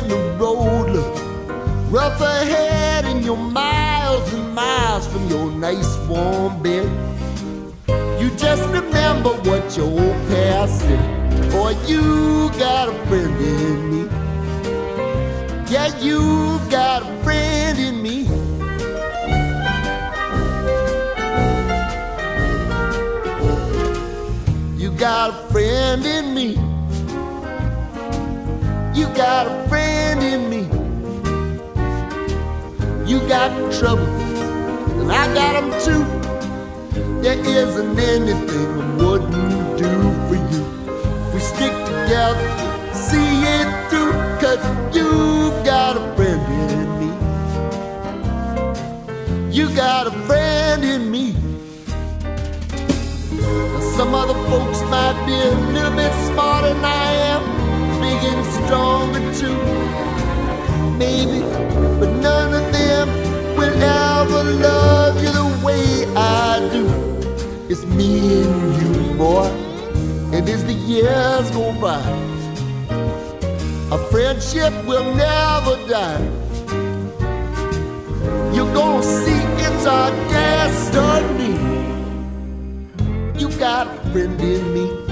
when the road looks rough ahead and you're miles and miles from your nice warm bed. You just remember what your old past said. Boy, you got a friend in me. Yeah, you got a friend in me. You got a friend in me. You got a friend in me. You got trouble, and I got them too. There isn't anything I wouldn't do for you. If we stick together, see it through, 'cause you got a friend in me. You got a friend in me. Now, some other folks might be a little bit smarter than I am, big and stronger too, maybe, but none of them will ever love you the way I do. It's me and you, boy, and as the years go by, our friendship will never die. You're gonna see it's our destiny. You got a friend in me.